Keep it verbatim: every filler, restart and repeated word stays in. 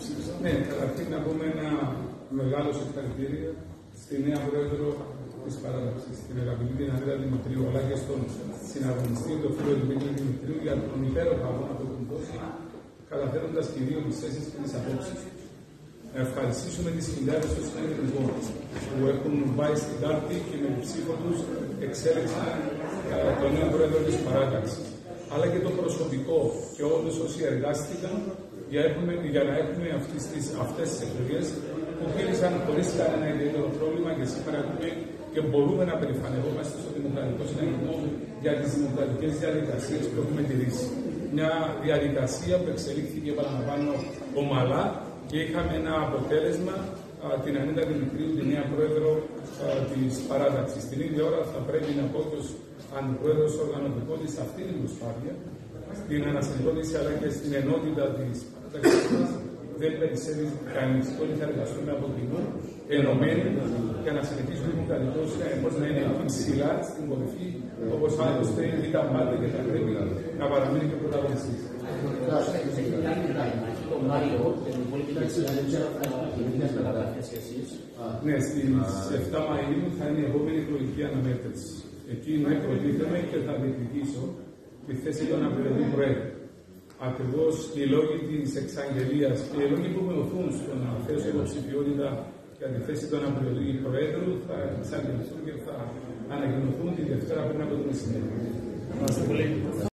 Ναι, καταρχήν να πούμε ένα μεγάλο συγχαρητήρια στη νέα πρόεδρο τη παράταξη, την αγαπητή την Ανδρέα Δημητρίου, αλλά και στον συναγωνιστή, τον φίλο Δημήτρη Δημητρίου, για τον υπέροχο αγώνα που έχουν δώσει, καταφέροντα και οι δύο τι θέσει και τι απόψει. Να ευχαριστήσουμε τι χιλιάδε των συνεργατικών που έχουν πάει στην κάρτη και με την ψήφο του εξέλεξαν τον νέο πρόεδρο τη παράταξη. Αλλά και το προσωπικό και όλου όσοι εργάστηκαν για, έχουμε, για να έχουμε αυτέ τι εκλογέ που πήραν χωρί κανένα ιδιαίτερο πρόβλημα και σήμερα έχουμε και μπορούμε να περηφανευόμαστε στο Δημοκρατικό Συναγερμό για τι δημοκρατικέ διαδικασίε που έχουμε τηρήσει. Μια διαδικασία που εξελίχθηκε, επαναλαμβάνω, ομαλά και είχαμε ένα αποτέλεσμα, α, την Ανίτα Δημητρίου, τη νέα πρόεδρο τη παράταξη. Την ίδια ώρα θα πρέπει να πω και ω αντιπρόεδρο οργανωτικό τη αυτή την προσπάθεια, στην αναστηλώτηση αλλά και στην ενότητα τη παράταξη μα. Δεν περισσεύει κανεί. Όλοι θα εργαστούμε από κοινού, ενωμένοι, για να συνεχίσουμε τον δημοκρατικό συναγερμό να είναι ψηλά στην κορυφή, όπω άλλωστε ήταν πάντα και θα πρέπει να παραμείνει και πρωταγωνιστή. Ναι, στις εφτά Μαΐου θα είναι η επόμενη εκλογική αναμέτρηση. Εκεί ναι, προτίθεμαι και θα διεκδικήσω τη θέση των αναπληρωτή προέδρου. Ακριβώς οι λόγοι της εξαγγελίας και οι λόγοι που με οθούν στο να θέσω υποψηφιότητα για τη θέση των αναπληρωτή προέδρου θα εξαγγελθούν και θα ανακοινωθούν τη Δευτέρα πριν από το μεσημέρι.